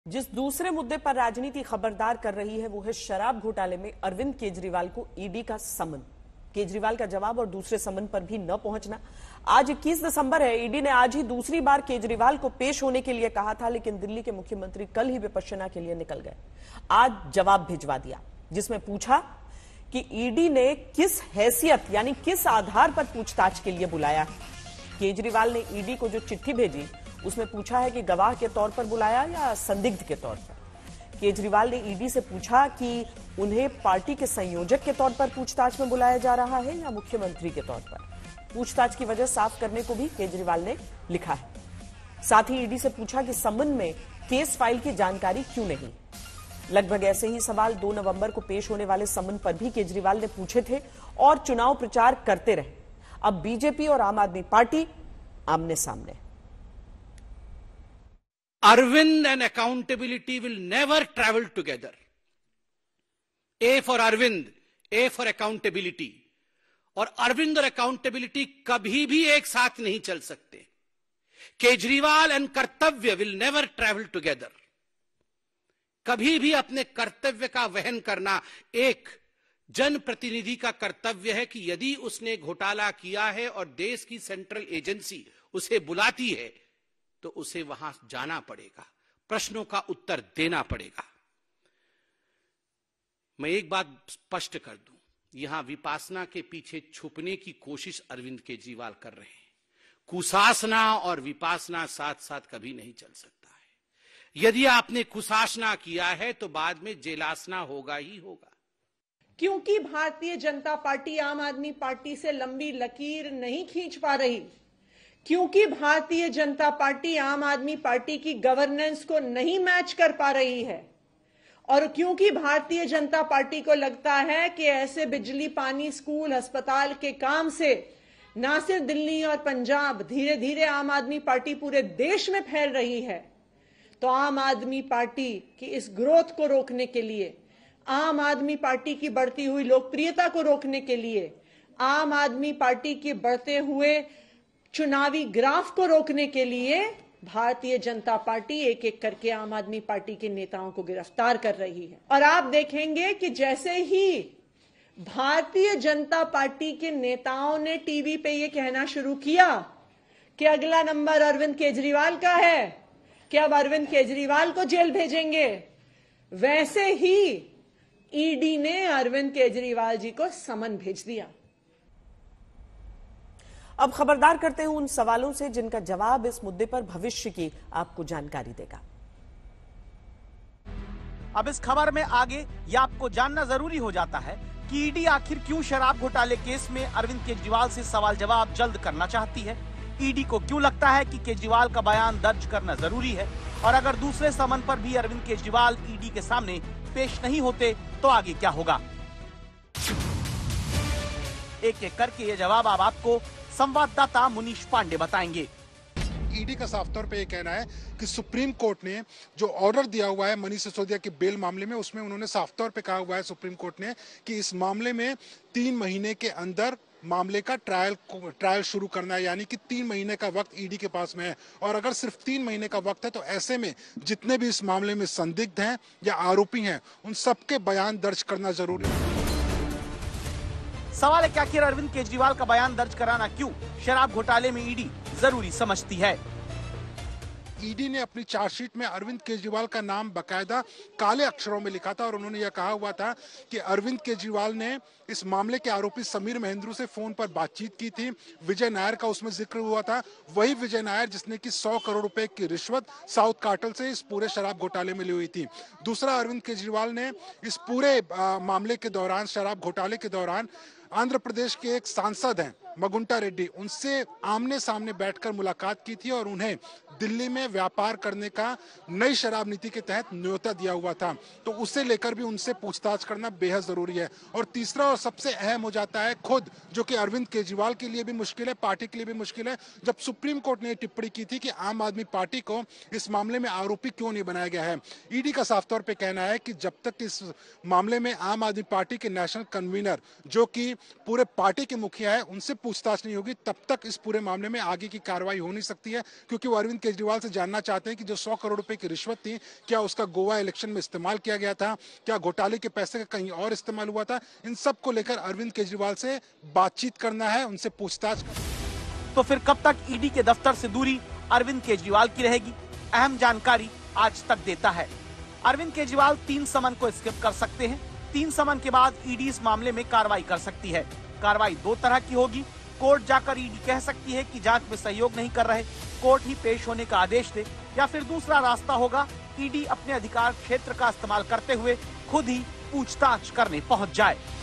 जिस दूसरे मुद्दे पर राजनीति खबरदार कर रही है वो है शराब घोटाले में अरविंद केजरीवाल को ईडी का समन। केजरीवाल का जवाब और दूसरे समन पर भी न पहुंचना। आज 21 दिसंबर है। ईडी ने आज ही दूसरी बार केजरीवाल को पेश होने के लिए कहा था, लेकिन दिल्ली के मुख्यमंत्री कल ही विपश्यना के लिए निकल गए। आज जवाब भिजवा दिया, जिसमें पूछा कि ईडी ने किस हैसियत यानी किस आधार पर पूछताछ के लिए बुलाया। केजरीवाल ने ईडी को जो चिट्ठी भेजी उसमें पूछा है कि गवाह के तौर पर बुलाया या संदिग्ध के तौर पर। केजरीवाल ने ईडी से पूछा कि उन्हें पार्टी के संयोजक के तौर पर पूछताछ में बुलाया जा रहा है या मुख्यमंत्री के तौर पर। पूछताछ की वजह साफ करने को भी केजरीवाल ने लिखा है। साथ ही ईडी से पूछा कि समन में केस फाइल की जानकारी क्यों नहीं। लगभग ऐसे ही सवाल 2 नवंबर को पेश होने वाले समन पर भी केजरीवाल ने पूछे थे और चुनाव प्रचार करते रहे। अब बीजेपी और आम आदमी पार्टी आमने सामने। Arvind and accountability will never travel together. A for Arvind, A for accountability. और अरविंद और अकाउंटेबिलिटी कभी भी एक साथ नहीं चल सकते। Kejriwal and kartavya will never travel together. कभी भी अपने कर्तव्य का वहन करना एक जनप्रतिनिधि का कर्तव्य है कि यदि उसने घोटाला किया है और देश की सेंट्रल एजेंसी उसे बुलाती है तो उसे वहां जाना पड़ेगा, प्रश्नों का उत्तर देना पड़ेगा। मैं एक बात स्पष्ट कर दूं, यहां विपासना के पीछे छुपने की कोशिश अरविंद केजरीवाल कर रहे हैं। कुशासना और विपासना साथ साथ कभी नहीं चल सकता है। यदि आपने कुशासना किया है तो बाद में जेलासना होगा ही होगा। क्योंकि भारतीय जनता पार्टी आम आदमी पार्टी से लंबी लकीर नहीं खींच पा रही, क्योंकि भारतीय जनता पार्टी आम आदमी पार्टी की गवर्नेंस को नहीं मैच कर पा रही है, और क्योंकि भारतीय जनता पार्टी को लगता है कि ऐसे बिजली, पानी, स्कूल, अस्पताल के काम से ना सिर्फ दिल्ली और पंजाब, धीरे धीरे आम आदमी पार्टी पूरे देश में फैल रही है, तो आम आदमी पार्टी की इस ग्रोथ को रोकने के लिए, आम आदमी पार्टी की बढ़ती हुई लोकप्रियता को रोकने के लिए, आम आदमी पार्टी के बढ़ते हुए चुनावी ग्राफ को रोकने के लिए भारतीय जनता पार्टी एक एक करके आम आदमी पार्टी के नेताओं को गिरफ्तार कर रही है। और आप देखेंगे कि जैसे ही भारतीय जनता पार्टी के नेताओं ने टीवी पे ये कहना शुरू किया कि अगला नंबर अरविंद केजरीवाल का है, कि अब अरविंद केजरीवाल को जेल भेजेंगे, वैसे ही ईडी ने अरविंद केजरीवाल जी को समन भेज दिया। अब खबरदार करते हैं उन सवालों से जिनका जवाब इस मुद्दे पर भविष्य की आपको जानकारी देगा। अब इस खबर में आगे ये आपको जानना जरूरी हो जाता है कि ईडी आखिर क्यों शराब घोटाले केस में अरविंद केजरीवाल से सवाल जवाब जल्द करना चाहती है। ईडी को क्यों लगता है कि केजरीवाल का बयान दर्ज करना जरूरी है, और अगर दूसरे समन पर भी अरविंद केजरीवाल ईडी के सामने पेश नहीं होते तो आगे क्या होगा। एक एक करके ये जवाब अब आपको संवाददाता मुनीश पांडे बताएंगे। ईडी का साफ तौर पे ये कहना है कि सुप्रीम कोर्ट ने जो ऑर्डर दिया हुआ है मनीष सिसोदिया के बेल मामले में, उसमें उन्होंने साफ तौर पे कहा हुआ है सुप्रीम कोर्ट ने कि इस मामले में 3 महीने के अंदर मामले का ट्रायल शुरू करना है, यानी कि 3 महीने का वक्त ईडी के पास में है। और अगर सिर्फ 3 महीने का वक्त है तो ऐसे में जितने भी इस मामले में संदिग्ध हैं या आरोपी हैं उन सबके बयान दर्ज करना जरूरी है। सवाल है कि आखिर अरविंद केजरीवाल का बयान दर्ज कराना क्यों शराब घोटाले में ईडी जरूरी समझती है। ईडी ने अपनी चार्जशीट में अरविंद केजरीवाल का नाम बकायदा काले अक्षरों में लिखा था और उन्होंने यह कहा हुआ था कि अरविंद केजरीवाल ने इस मामले के आरोपी समीर महेंद्रू से फोन पर बातचीत की थी। विजय नायर का उसमें जिक्र हुआ था, वही विजय नायर जिसने कि 100 करोड़ रुपए की रिश्वत साउथ कार्टेल से इस पूरे शराब घोटाले में ली हुई थी। दूसरा, अरविंद केजरीवाल ने इस पूरे मामले के दौरान, शराब घोटाले के दौरान, आंध्र प्रदेश के एक सांसद हैं मगुंटा रेड्डी, उनसे आमने सामने बैठकर मुलाकात की थी और उन्हें दिल्ली में व्यापार करने का नई शराब नीति के तहत न्योता दिया हुआ था, तो उसे लेकर भी उनसे पूछताछ करना बेहद जरूरी है। और तीसरा और सबसे अहम हो जाता है खुद, जो कि अरविंद केजरीवाल के लिए भी मुश्किल है, पार्टी के लिए भी मुश्किल है, जब सुप्रीम कोर्ट ने टिप्पणी की थी कि आम आदमी पार्टी को इस मामले में आरोपी क्यों नहीं बनाया गया है। ईडी का साफ तौर पर कहना है कि जब तक इस मामले में आम आदमी पार्टी के नेशनल कन्वीनर, जो कि पूरे पार्टी के मुखिया है, उनसे पूछताछ नहीं होगी तब तक इस पूरे मामले में आगे की कार्रवाई हो नहीं सकती है, क्योंकि वो अरविंद केजरीवाल से जानना चाहते हैं कि जो 100 करोड़ रुपए की रिश्वत थी, क्या उसका गोवा इलेक्शन में इस्तेमाल किया गया था, क्या घोटाले के पैसे का कहीं और इस्तेमाल हुआ था। इन सब को लेकर अरविंद केजरीवाल से बातचीत करना है, उनसे पूछताछ करना। तो फिर कब तक ईडी के दफ्तर से दूरी अरविंद केजरीवाल की रहेगी? अहम जानकारी आज तक देता है। अरविंद केजरीवाल 3 समन को स्किप कर सकते हैं। 3 समन के बाद ईडी इस मामले में कार्रवाई कर सकती है। कार्रवाई 2 तरह की होगी। कोर्ट जाकर ईडी कह सकती है कि जांच में सहयोग नहीं कर रहे, कोर्ट ही पेश होने का आदेश दे, या फिर दूसरा रास्ता होगा, ईडी अपने अधिकार क्षेत्र का इस्तेमाल करते हुए खुद ही पूछताछ करने पहुंच जाए।